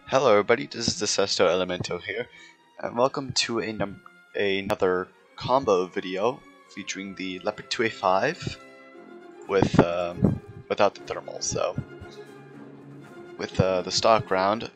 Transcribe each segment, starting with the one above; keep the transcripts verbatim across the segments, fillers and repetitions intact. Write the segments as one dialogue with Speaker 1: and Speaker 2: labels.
Speaker 1: Hello everybody, this is the Sesto Elemento here, and welcome to a num another combo video featuring the Leopard two A five with um, without the thermal, so with uh, the stock round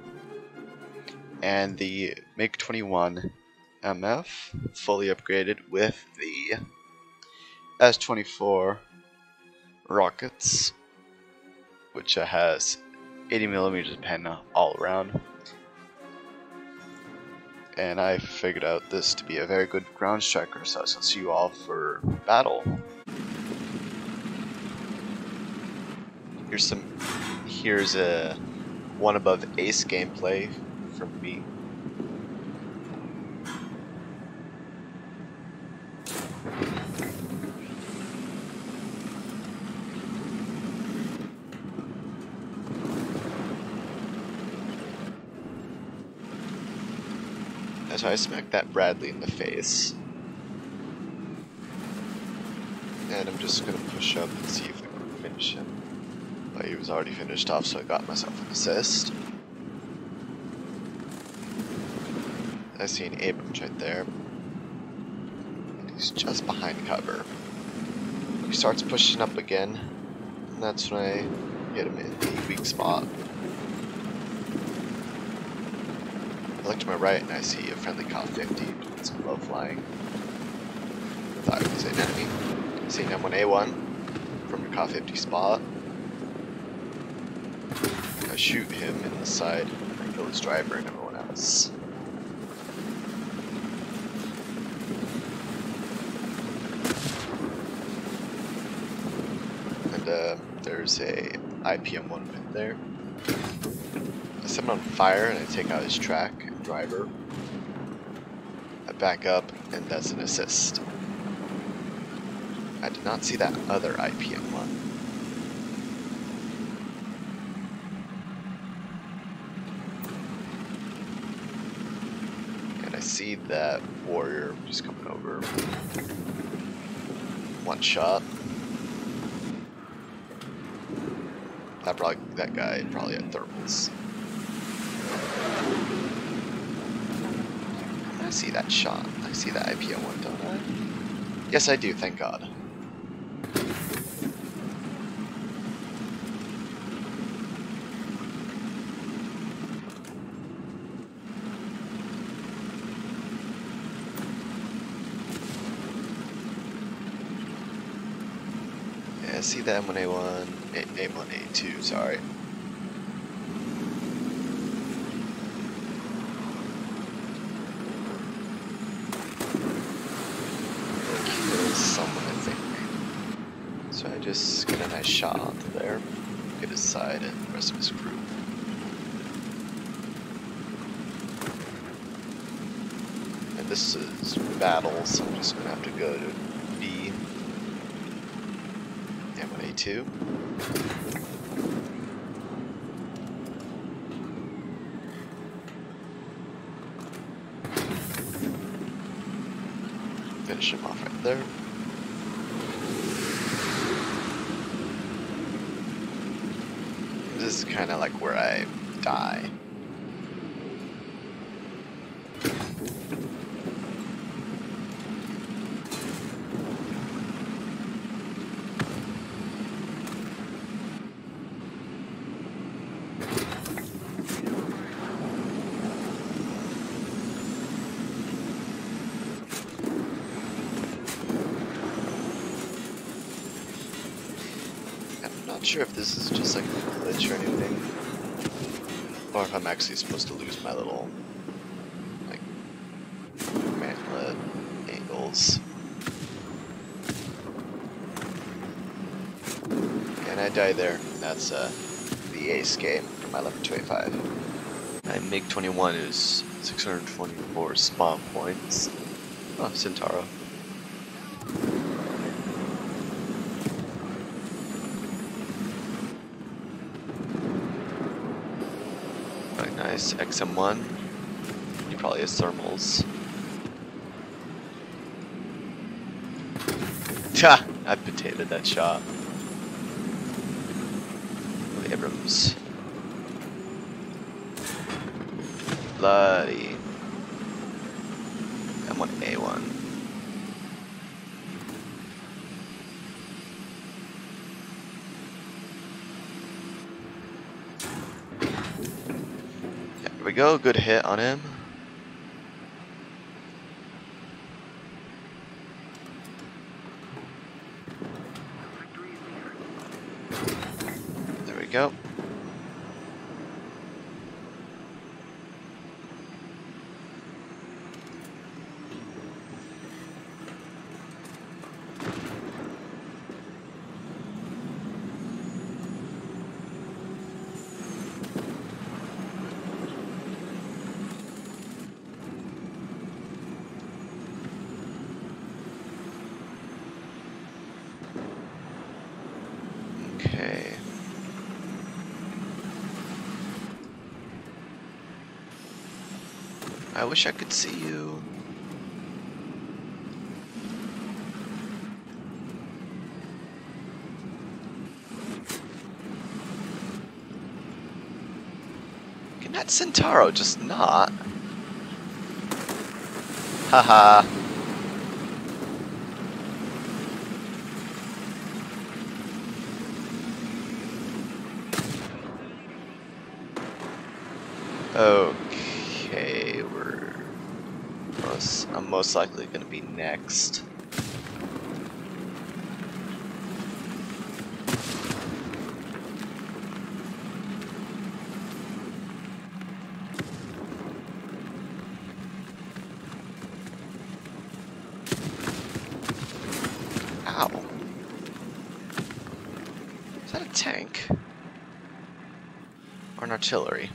Speaker 1: and the MiG twenty-one M F fully upgraded with the S twenty-four rockets, which uh, has eighty millimeters pen all around, and I figured out this to be a very good ground striker, so I'll see you all for battle. Here's some here's a one above ace gameplay from me. As I smacked that Bradley in the face. And I'm just gonna push up and see if I can finish him. But he was already finished off, so I got myself an assist. I see an Abrams right there. And he's just behind cover. He starts pushing up again, and that's when I get him in the weak spot. I look to my right and I see a friendly K fifty doing some low flying. Thought it was an enemy. I see an M one A one from a K fifty spot. I shoot him in the side. I kill his driver and everyone else. And uh, there's a I P M one right there. I set him on fire and I take out his track and driver. I back up and that's an assist. I did not see that other I P M one. And I see that warrior just coming over. One shot. That probably that guy probably had thermals. I see that shot. I see that I P M one, don't I? Yes, I do, thank God. Yeah, I see the M one A one, A one A two, sorry. Someone, I think. So I just get a nice shot onto there, get his side and the rest of his crew. And this is battle, so I'm just gonna have to go to B. M one A two. Finish him off right there. This is kind of like where I die. Not sure if this is just like a glitch or anything, or if I'm actually supposed to lose my little like mantlet angles. And I die there. That's uh, the ace game for my Leopard two A five. My MiG twenty-one is six hundred twenty-four spawn points. Oh, Centauro. Nice, X M one. He probably has thermals. Ha! I potatoed that shot. The Abrams. Bloody M one A one. Yeah, there we go, good hit on him. There we go. Okay. I wish I could see you. Can that Centauro just not? Haha. Okay, we're most, I'm most likely going to be next. Ow. Is that a tank? Or an artillery?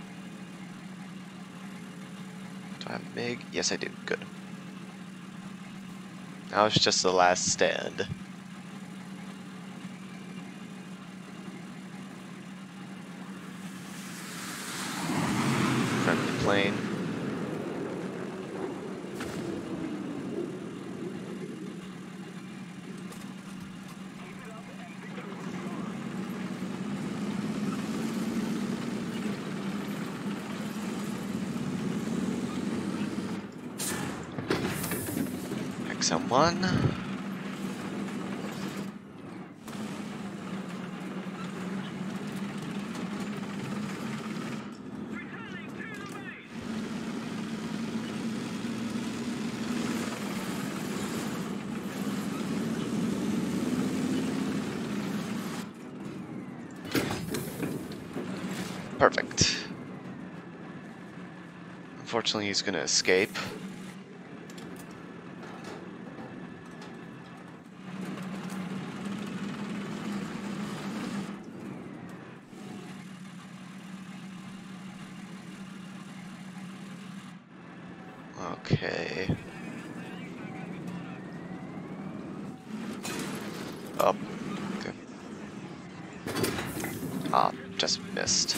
Speaker 1: Do I have MiG? Yes, I do. Good. Now it's just the last stand. Friendly plane. X M one. Perfect. Unfortunately, he's gonna escape. Okay. Up. Okay. Ah, just missed.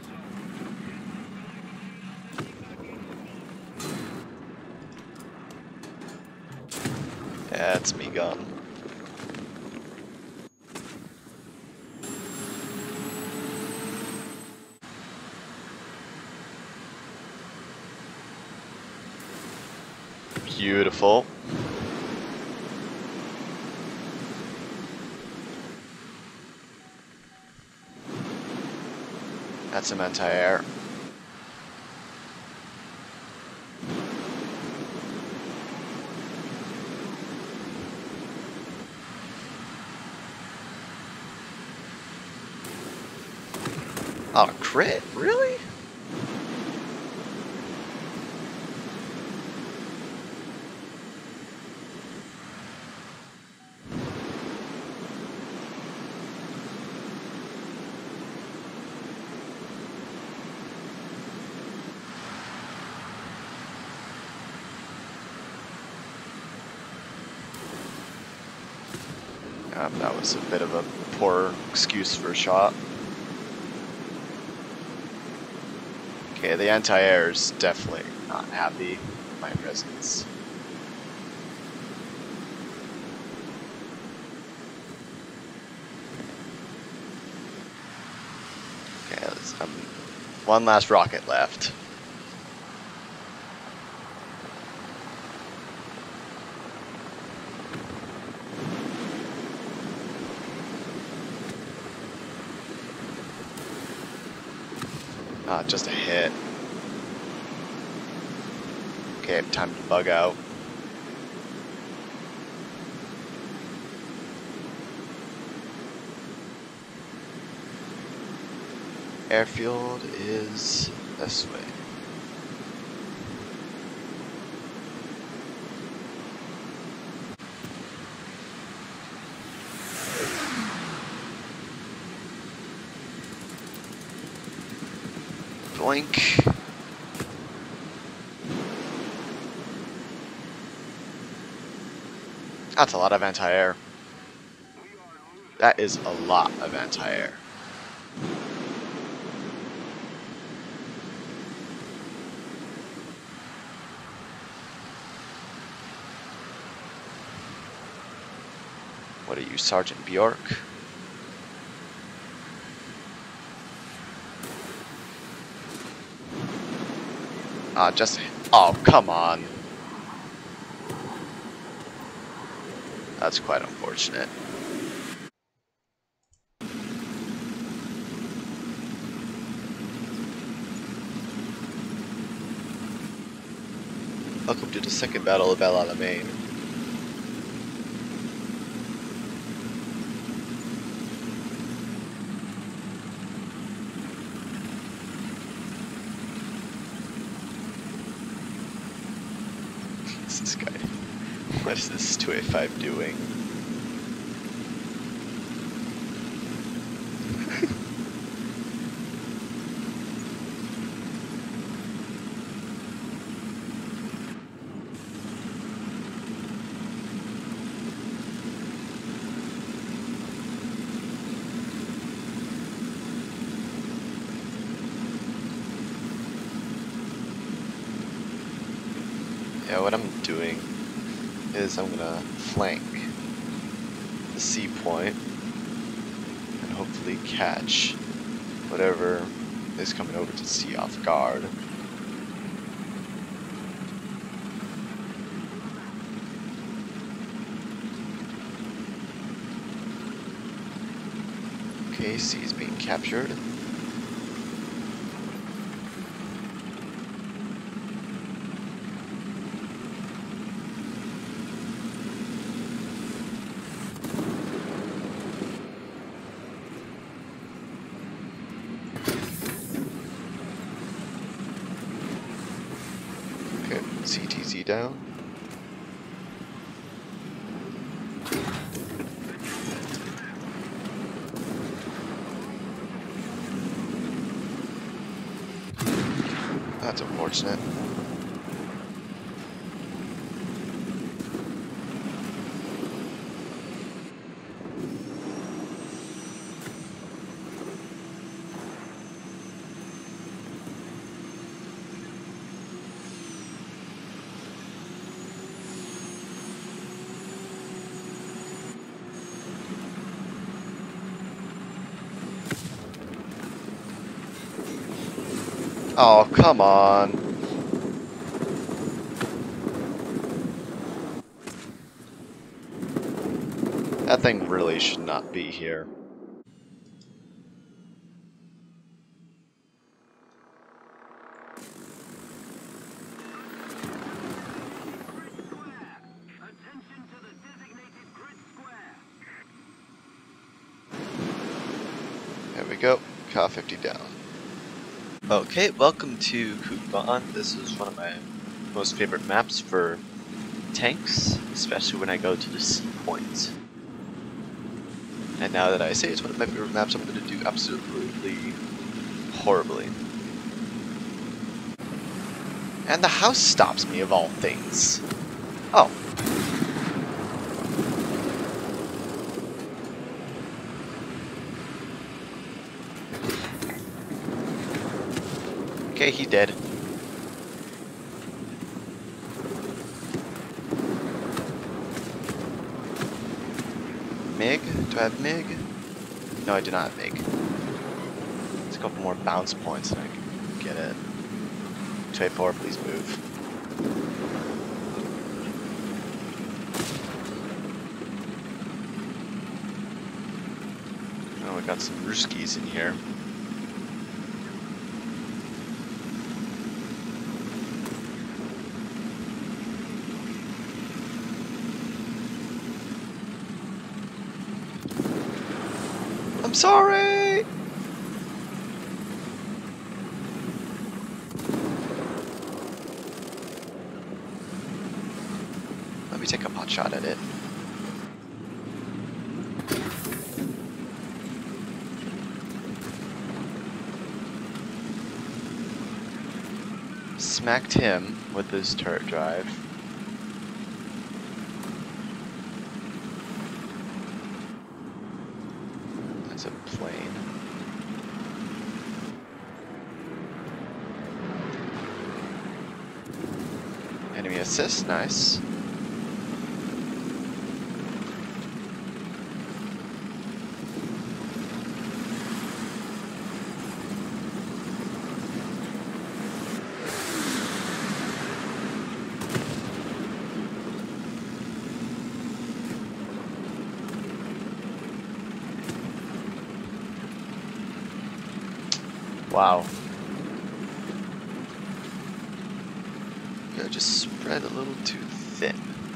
Speaker 1: Yeah, it's me gone. Beautiful. That's some anti-air. Oh, crit? Really? Um, that was a bit of a poor excuse for a shot. Okay, the anti-air is definitely not happy with my presence. Okay, let's, um, one last rocket left. Ah, just a hit. Okay, time to bug out. Airfield is this way. Boink. That's a lot of anti-air. That is a lot of anti-air. What are you, Sergeant Bjork? Ah, uh, just... Oh, come on. That's quite unfortunate. Welcome to the second battle of El Alamein. This guy. What is this two A five doing? Yeah, what I'm doing is I'm gonna flank the C point and hopefully catch whatever is coming over to C off guard. Okay, C is being captured. C T Z down. That's unfortunate. Oh, come on. That thing really should not be here. There we go. Ka fifty down. Okay, welcome to Kuban. This is one of my most favorite maps for tanks, especially when I go to the C point. And now that I say it's one of my favorite maps, I'm going to do absolutely horribly. And the house stops me, of all things. Oh. Okay, he dead. MiG? Do I have MiG? No, I do not have MiG. Let's go for more bounce points and I can get it. two A four, please move. Oh, we got some Ruskies in here. I'm sorry! Let me take a pot shot at it. Smacked him with this turret drive. That's a plane. Enemy assist, nice. Wow. You're just spread a little too thin.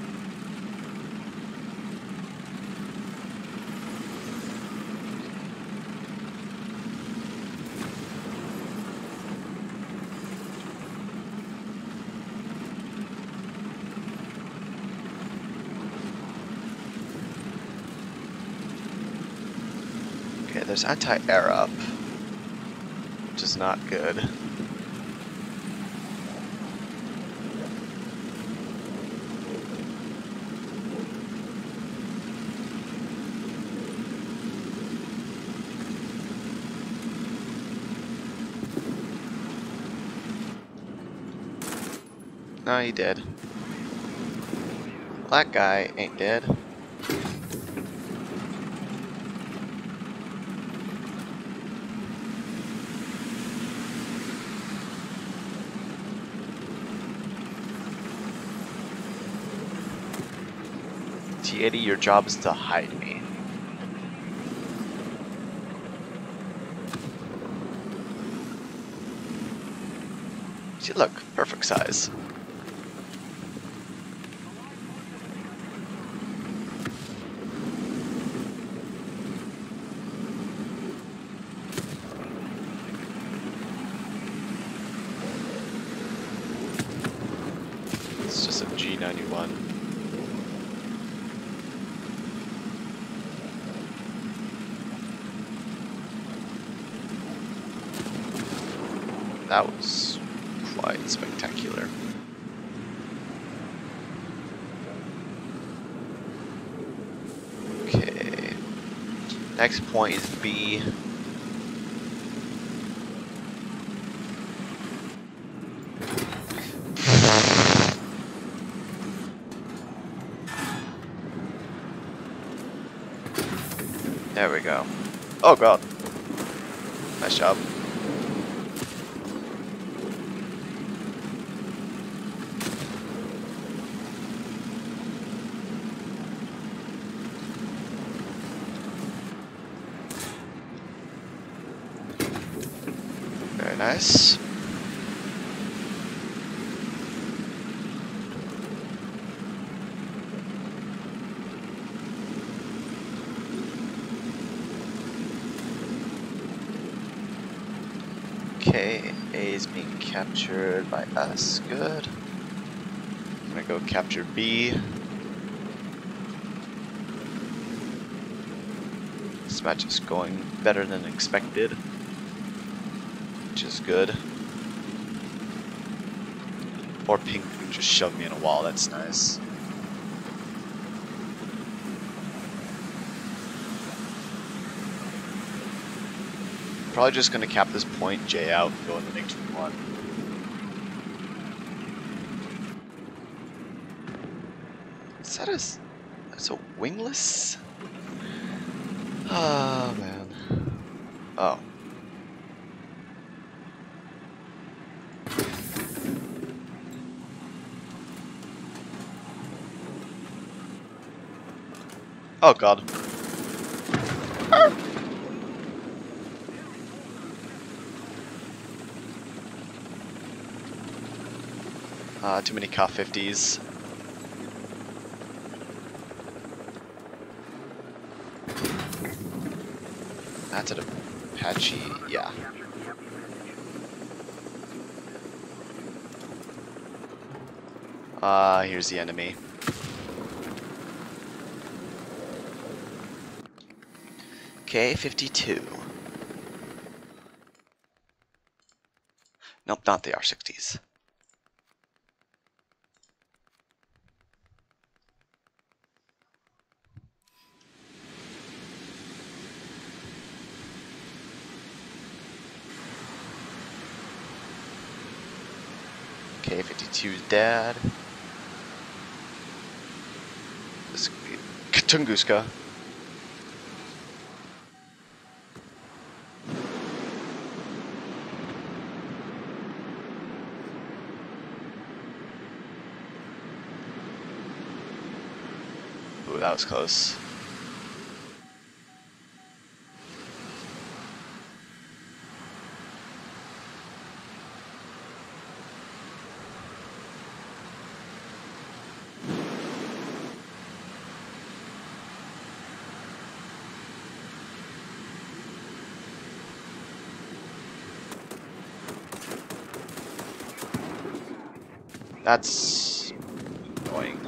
Speaker 1: Okay, there's anti-air up, which is not good. No, he did. That guy ain't dead. T eighty, your job is to hide me. See, look, perfect size. It's just a G ninety-one. That was quite spectacular. Okay. Next point is B. There we go. Oh god. Nice job. Very nice. Okay, A is being captured by us. Good. I'm gonna go capture B. This match is going better than expected, which is good. Or Pink just shoved me in a wall, that's nice. Probably just gonna cap this point J out and go in the next one. Is that a, that's a wingless? Oh man. Oh. Oh god. Uh, too many K fifties. that's an Apache, yeah. Ah, uh, here's the enemy. K fifty-two. Nope, not the R sixties. K fifty-two's dad. This Tunguska. Ooh, that was close. That's annoying.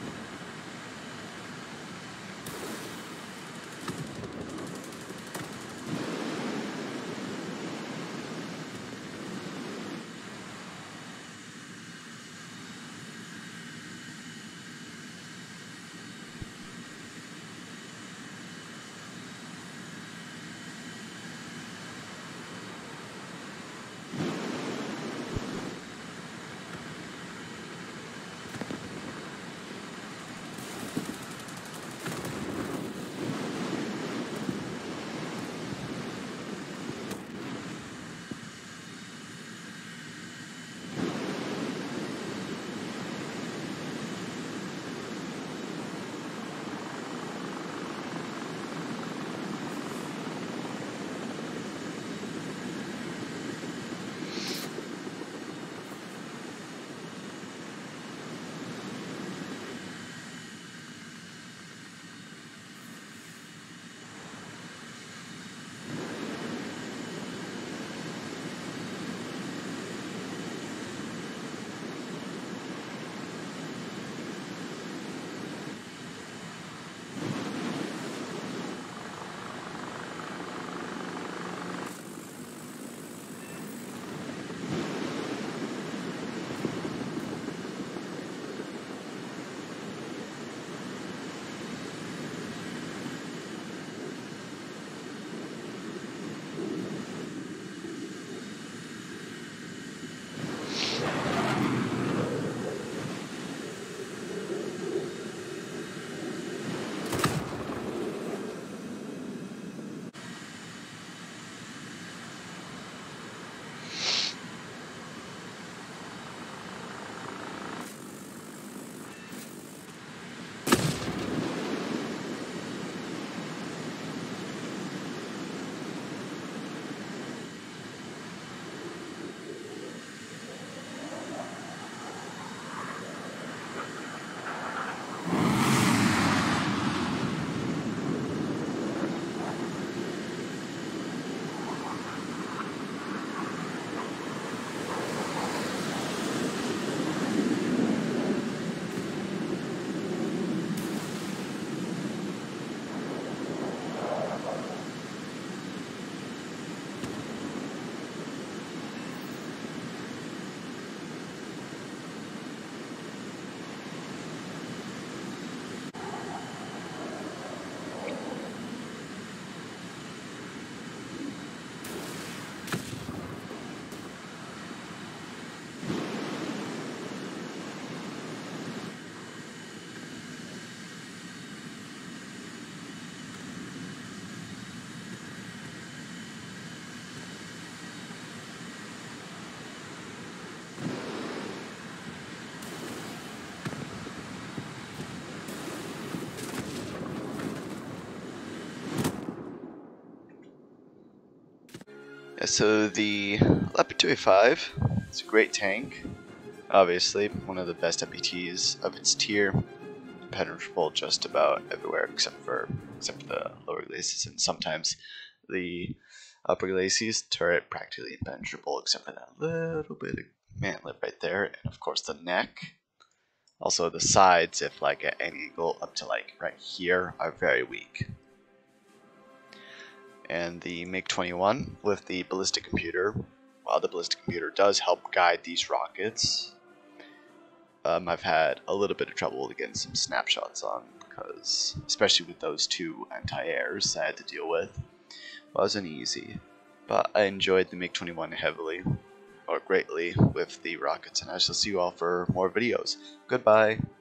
Speaker 1: So the Leopard two A five, it's a great tank, obviously one of the best M P Ts of its tier, penetrable just about everywhere except for except for the lower glaciers and sometimes The upper glacis turret practically impenetrable except for that little bit of mantlet right there, and of course the neck. Also the sides, if like at any angle up to like right here, are very weak. And the MiG twenty-one with the ballistic computer, while the ballistic computer does help guide these rockets, um, I've had a little bit of trouble getting some snapshots on, because especially with those two anti-airs I had to deal with, wasn't easy. But I enjoyed the MiG twenty-one heavily, or greatly, with the rockets, and I shall see you all for more videos. Goodbye!